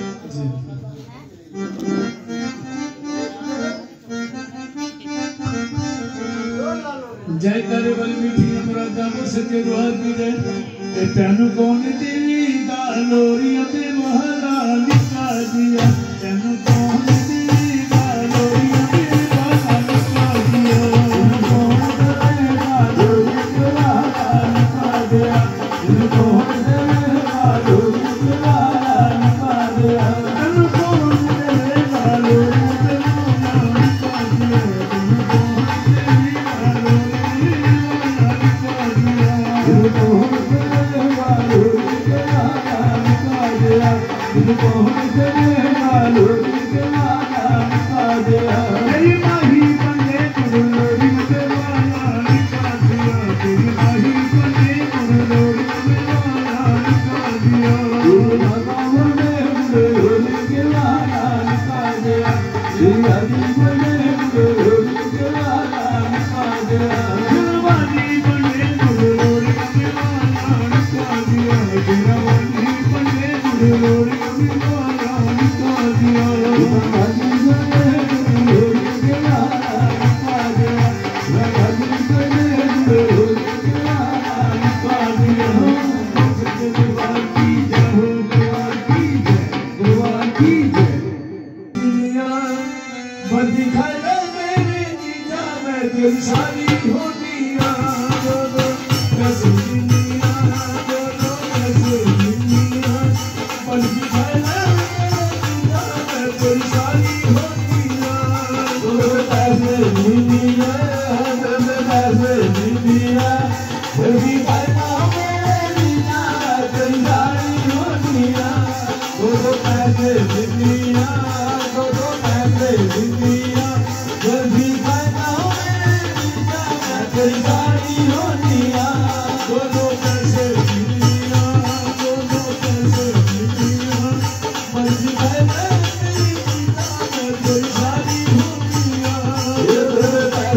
जय करे वाली मीठी अमराजा, बहुत सच्चे द्वार की है। तेन कौन देवी का लोरिया ते महारानी का दिया, तेन कौन देवी का लोरिया ते महारानी का दिया, तेन कौन देवेगा लोरिया ते महारानी का दिया, तेन कौन देवेगा लोरिया ते महारानी का दिया, तेन कौन देवेगा लोरिया ते महारानी का दिया, तेन कौन देवेगा लोरिया ते महारानी का दिया, तेन कौन तेरी माही बने गुरलोरी में वाला निकाल दिया, तेरी माही बने गुरलोरी में वाला निकाल दिया, तेरी माही बने गुरलोरी में वाला निकाल दिया, तेरी माही बने गुरलोरी में वाला निकाल दिया, तेरी माही बने गुरलोरी में वाला निकाल दिया, तेरी माही बने गुरलोरी में वाला निकाल दिया, सारी होतिया बोलो कैसे दुनिया, बोलो कैसे दुनिया, पर दिखाना तेरी सारी होतिया, बोलो कैसे दुनिया, बोलो कैसे दुनिया, पर दिखाना तेरी सारी होतिया, बोलो कैसे दुनिया, बोलो कैसे दुनिया, पर दिखाना तेरी सारी होतिया, बोलो कैसे दुनिया, बोलो कैसे दुनिया, पर दिखाना तेरी सारी होतिया,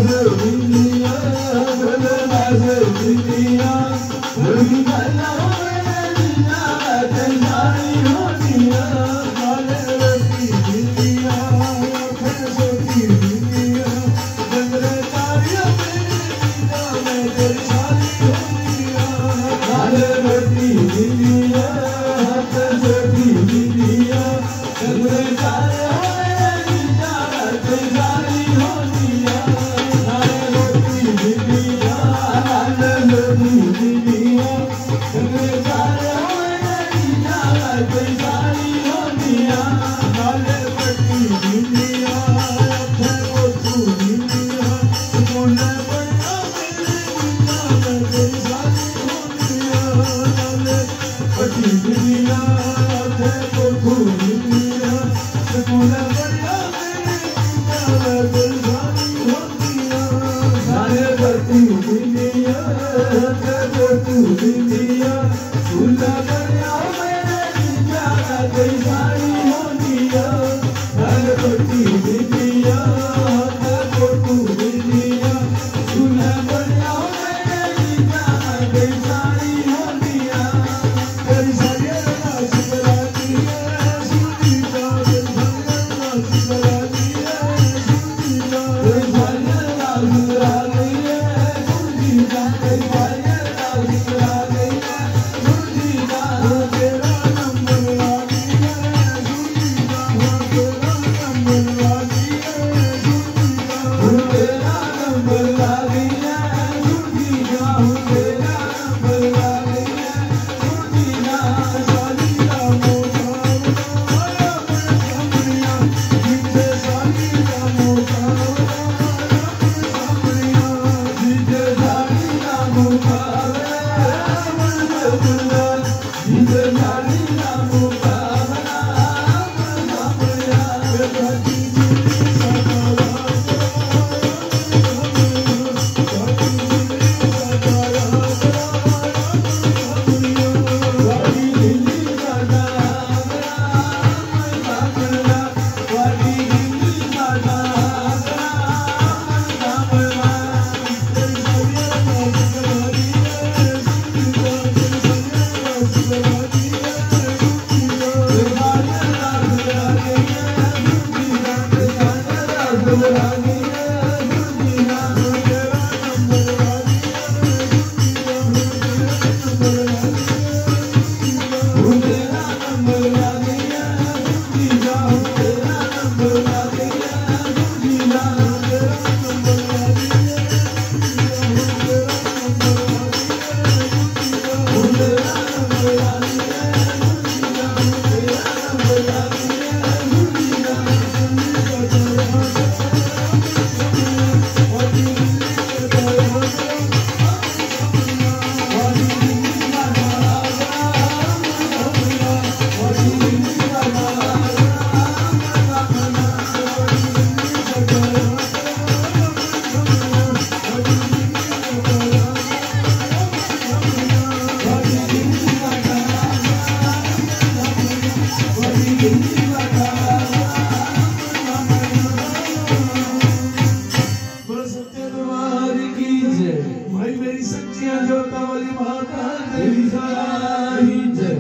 भाई मेरी सच्चियां जोता वाली माता तेरी सारी जय।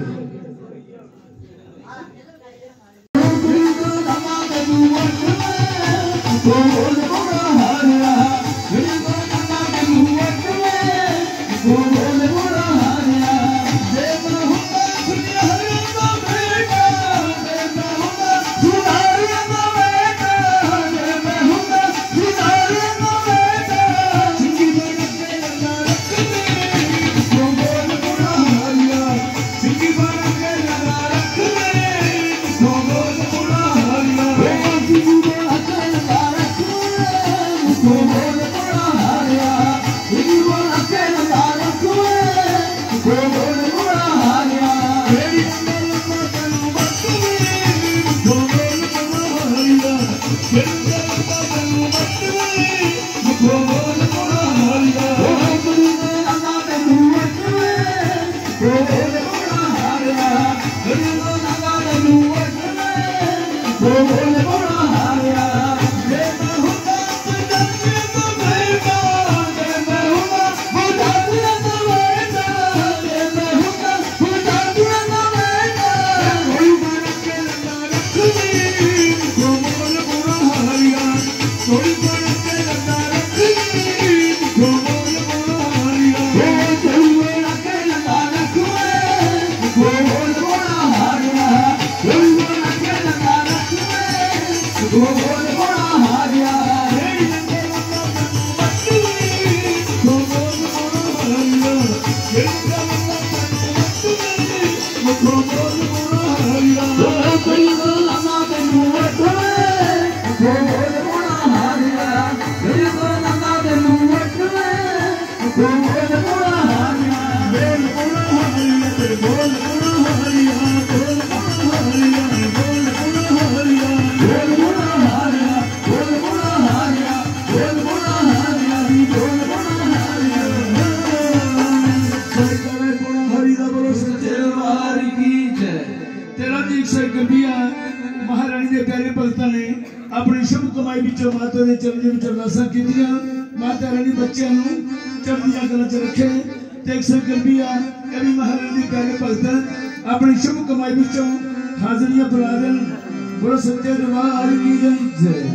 महारानी के प्यारे भगतां ने अपनी शुभ कमाई विचों माता के चरण विच अरदासां कीतियां। माता रानी बच्चों नूं चढ़दियां कलां च रखे ते एक संकल्पी आ कभी महारानी के प्यारे भगत अपनी शुभ कमाई विचों हाजरियां बुला देन। बोलो सच्चे दरबार की जय।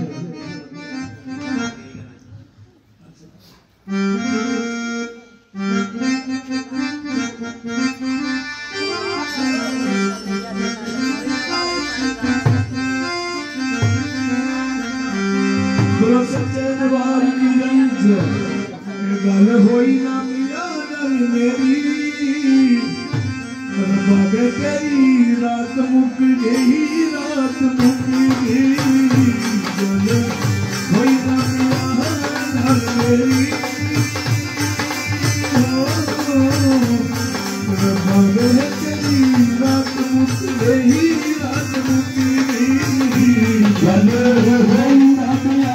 बोलो सच्चे दरबार की जय। गल होई ना मिया गल मेरी बाबे तेरी रात मुक गई रात मुक गई। गल होई ना मिया गल मेरी बाबे तेरी रात मुक गई रात मुक गई। गल होई ना मिया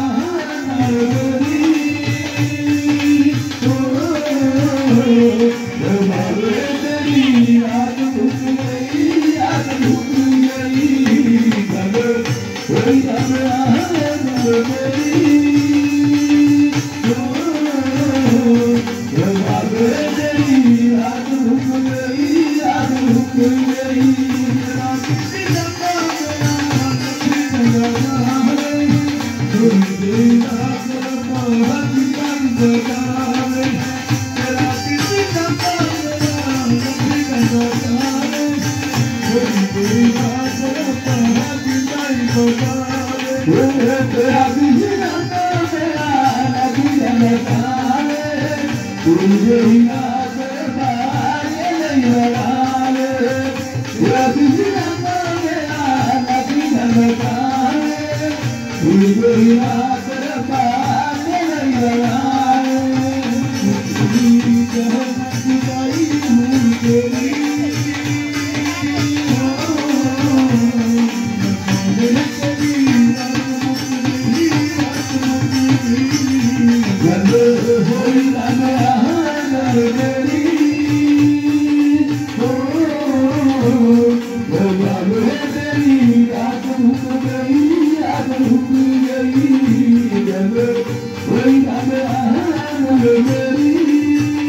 Wait, I'm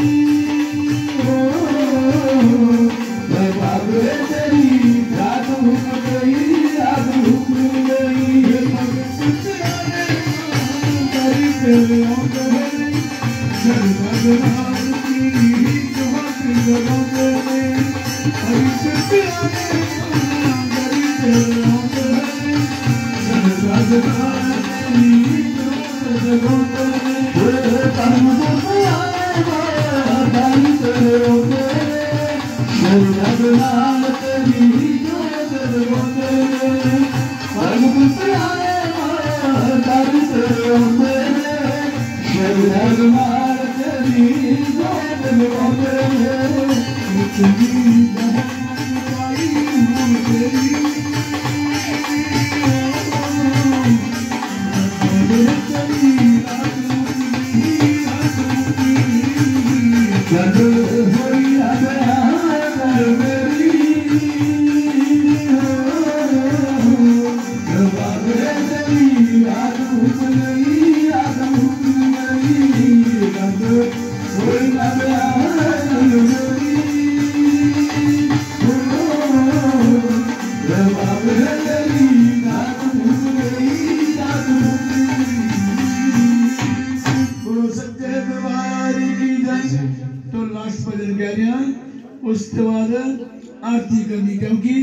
उसके बाद आरती करनी क्योंकि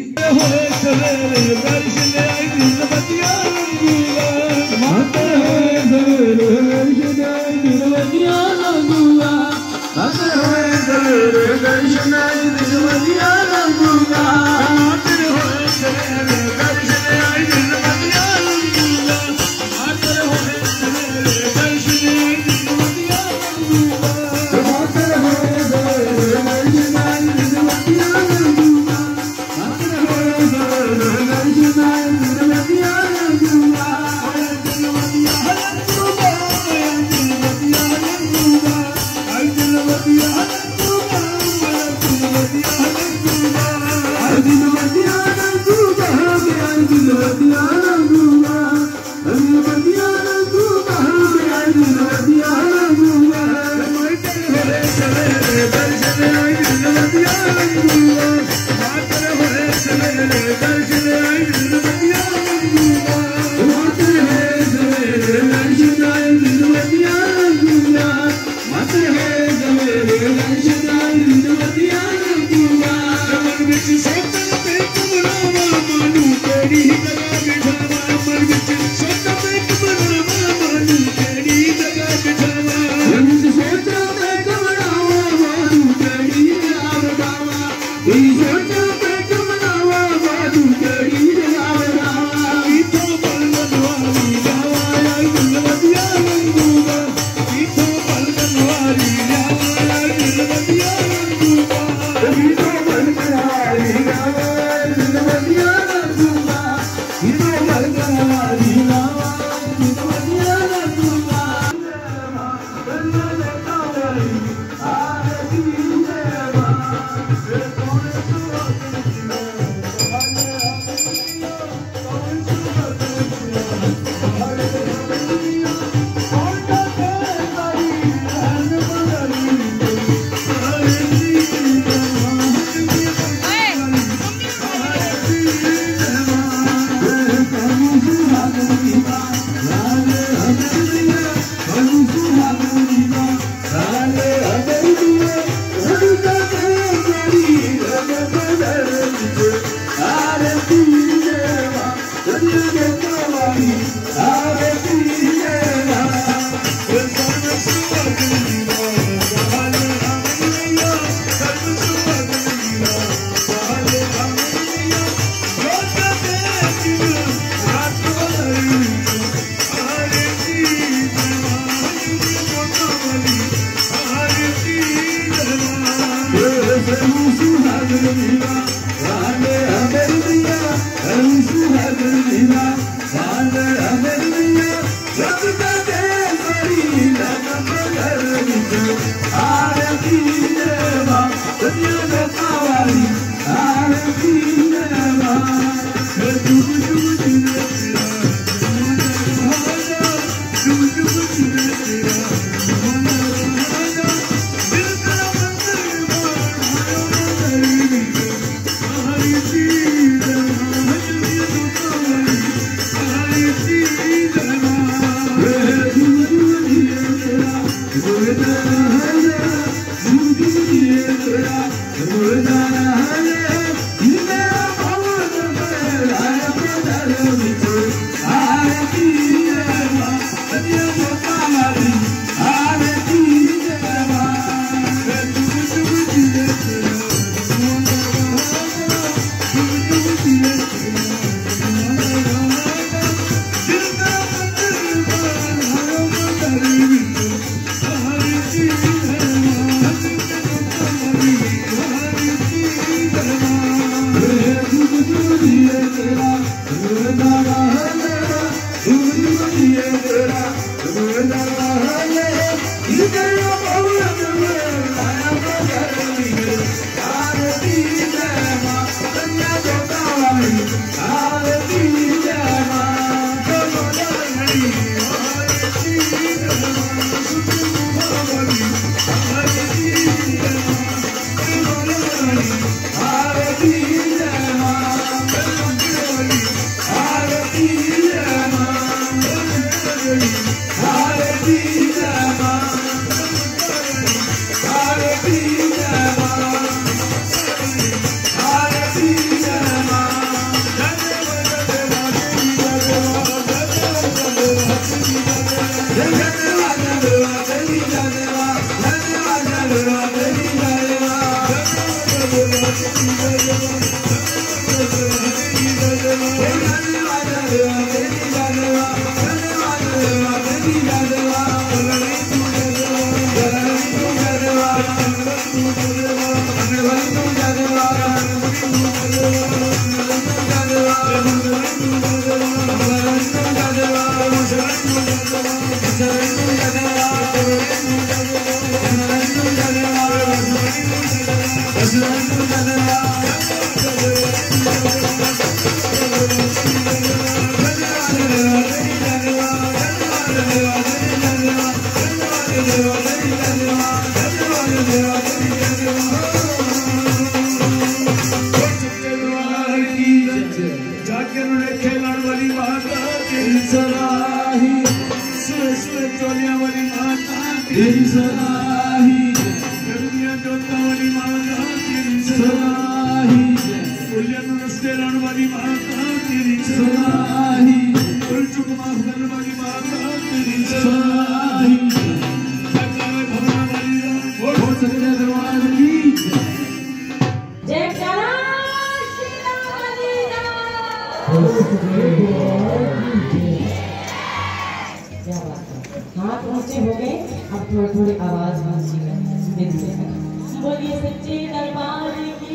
हाथ ऊंचे हो गए, अब थोड़ी थोड़ी आवाज ऊंची करें। बोलिए सच्चे दरबार की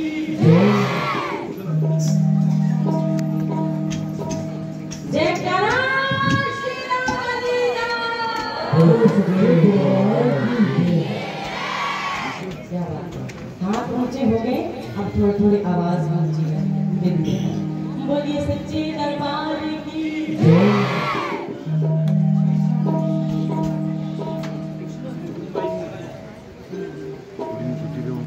जयकारा श्री राम लीला। क्या बात है, हाथ ऊंचे हो गए, अब थोड़ी थोड़ी आवाज ऊंची करें। बोलिए सच्चे दरबार की